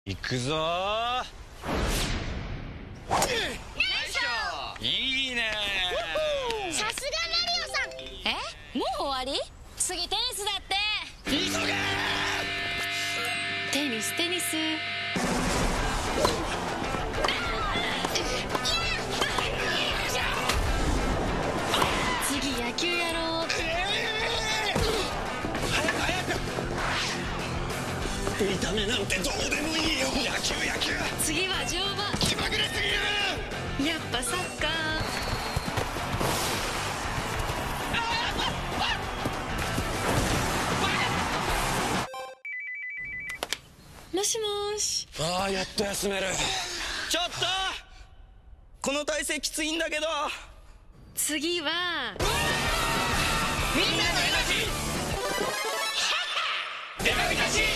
行くぞー。いいねー。 さすがマリオさん。 もう終わり？次テニスだって。 急げテニステニス。次野球やろう。 早く見た目なんてどうでもいいよ。野球次は乗馬。 気まぐれすぎる。 やっぱサッカー。もしもーし。 ああ、やっと休める。ちょっとこの体勢きついんだけど。 次はみんなのエナジーデカビタシ